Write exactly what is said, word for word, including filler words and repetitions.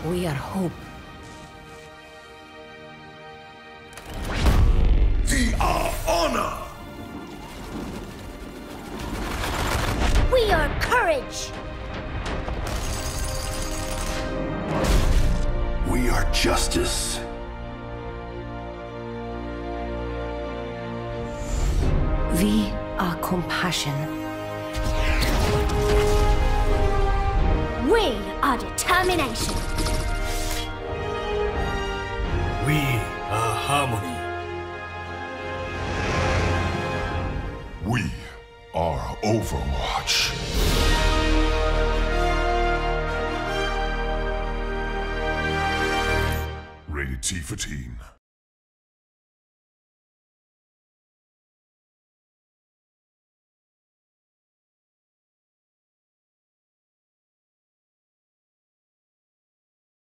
We are hope. We are honor! We are courage! We are justice. We are compassion. We are determination. We are harmony. We are Overwatch. Rated T for Teen.